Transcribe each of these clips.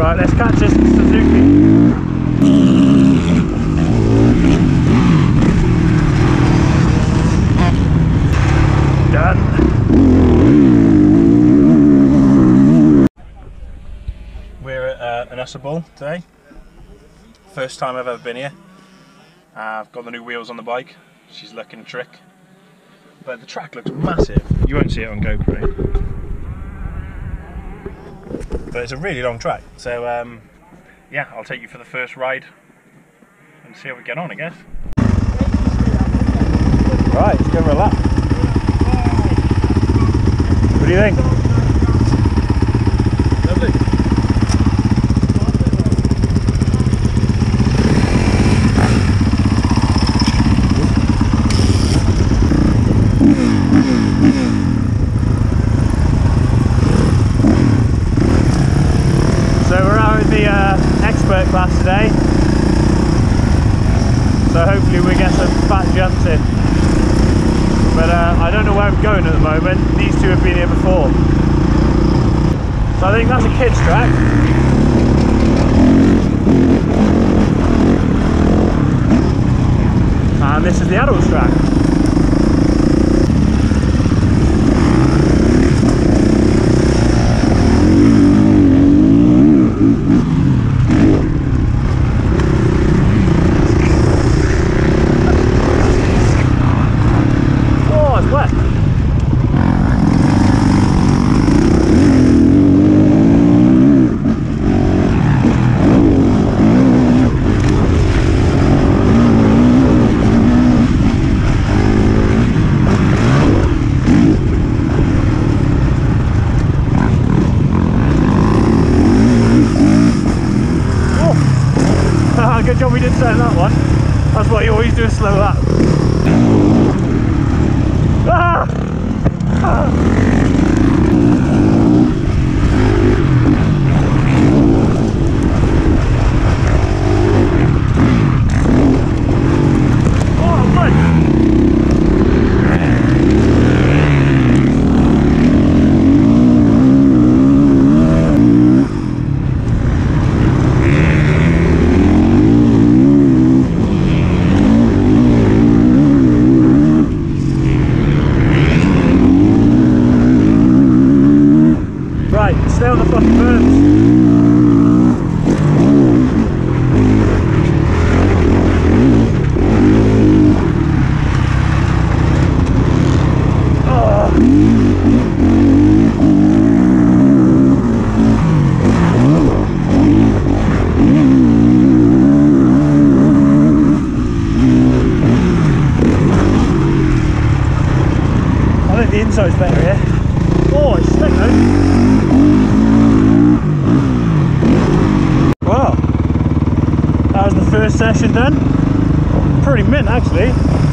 Right, let's catch this Suzuki. Done. We're at Ynysybwl today. First time I've ever been here. I've got the new wheels on the bike. She's looking a trick. But the track looks massive. You won't see it on GoPro. But it's a really long track. So yeah, I'll take you for the first ride and see how we get on, I guess. Right, let's go for a lap. What do you think? Lovely. So we're out with the expert class today. So hopefully we get some fat jumps in. But I don't know where I'm going at the moment. These two have been here before. So I think that's a kids track. And this is the adults track. Good job we didn't turn that one. That's what you always do, a slow lap. Ah! Ah! Stay on the fucking berms. I think the inside's better here. Oh, it's slick though. Wow, that was the first session done. Pretty mint actually.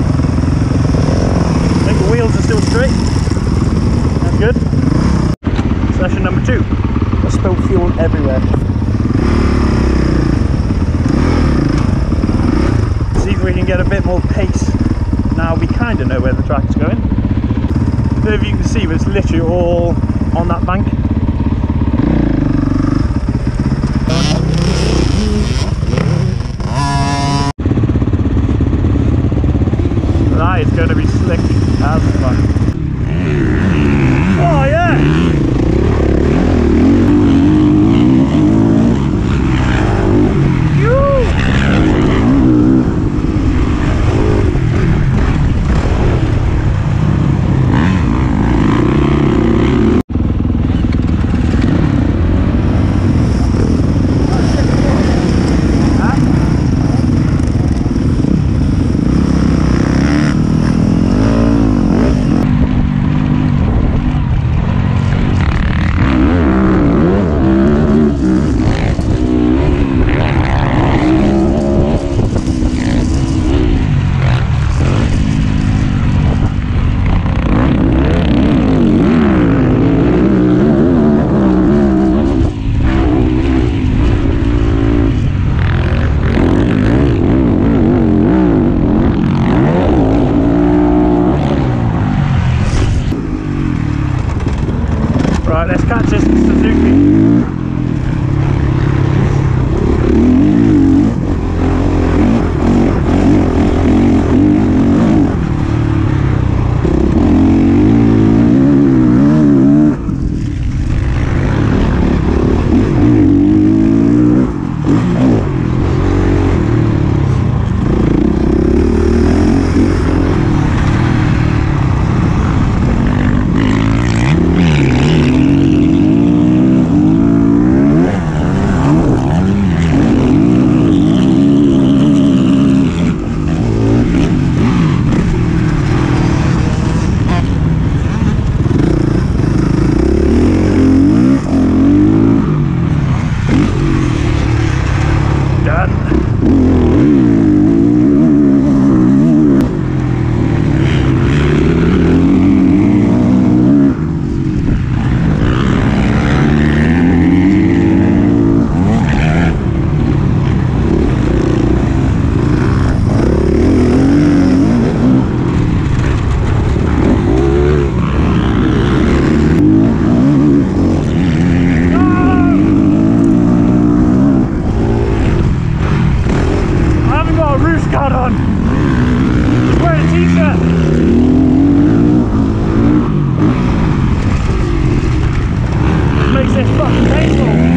I think the wheels are still straight. That's good. Session number 2. I spilled fuel everywhere. See if we can get a bit more pace. Now we kind of know where the track is going. I don't know if you can see, but it's literally all on that bank. That is going to be slick as fuck. Oh yeah! Right, let's catch this Suzuki. just fucking painful.